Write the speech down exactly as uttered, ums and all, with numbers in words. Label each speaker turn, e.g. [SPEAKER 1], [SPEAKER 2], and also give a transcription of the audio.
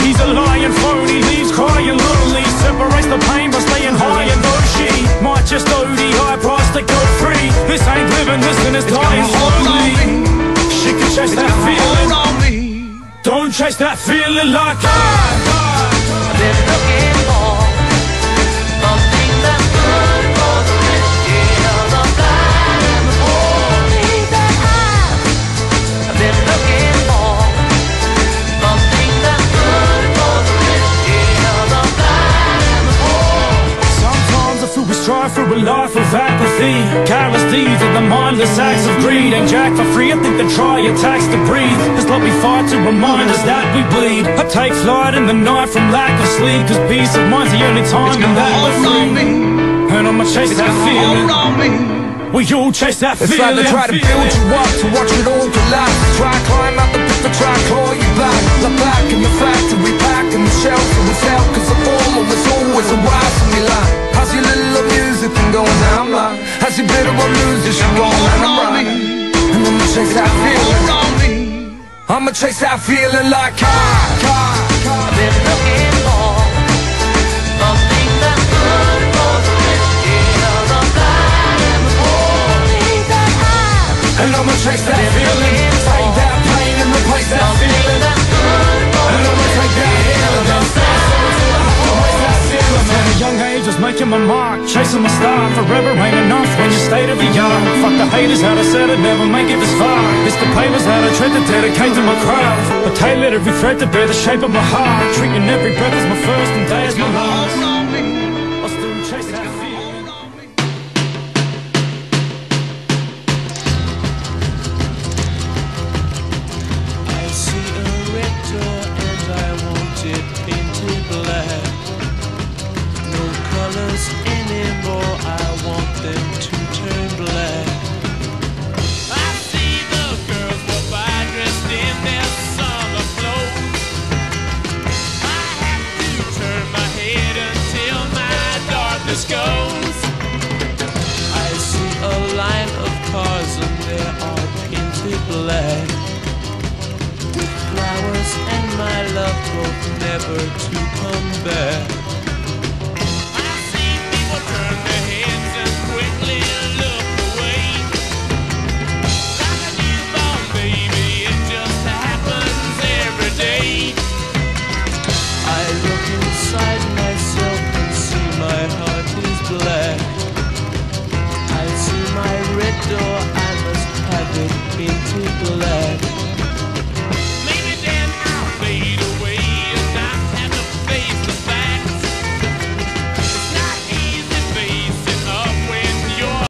[SPEAKER 1] He's a lying phony, leaves crying lonely, separates the pain by staying high, and though she might just O D high price to go free, this ain't living, listen, it's dying slowly. She can chase that feeling, don't chase that feeling like I
[SPEAKER 2] I've been looking for something that's good for the risky, the blind and the holy. That I've been looking for something that's good for the risky, the blind and the holy.
[SPEAKER 1] Sometimes I feel we strive for a life of apathy, careless deeds and the mindless acts of greed. Ain't jack for free, I think they try attacks to breathe. It's like we fight to remind us that we bleed. I take flight in the night from lack of sleep, cause peace of mind's the only time in that we're free. And I'ma chase that feeling, we all chase that feeling.
[SPEAKER 3] It's like they try to build you up to watch it all collapse. Try to climb out the pit to try and claw you back. The back in the factory, back in the shelf of the cell, cause the former was always a wise to me like, how's your little music thing going down like? How's your bit of a music she going and I'm right? And I'ma chase that feeling, I'ma chase that feeling like I,
[SPEAKER 2] I've been looking for something that's good for the risky, the blind and the holy. That I
[SPEAKER 1] and I'ma chase that feeling, take that pain and replace that feeling.
[SPEAKER 2] that's good for
[SPEAKER 1] And I'ma take that healing, then stand so until I always that feeling. At a young age, was making my mark, chasing my star. Forever ain't enough when you stay to the young. Fuck the haters, how to said it, never make it this far. It's the papers, how to tread to dedicate to my craft. I tailor every thread to bear the shape of my heart, treating every breath as my first and day as my last. I still chase that feeling.
[SPEAKER 4] I see a red door and I want it painted black. No colors anymore, I want them to turn black. I see the girls go by dressed in their summer clothes. I have to turn my head until my darkness goes. I see a line of cars and they are painted black, with flowers and my love both never to come back.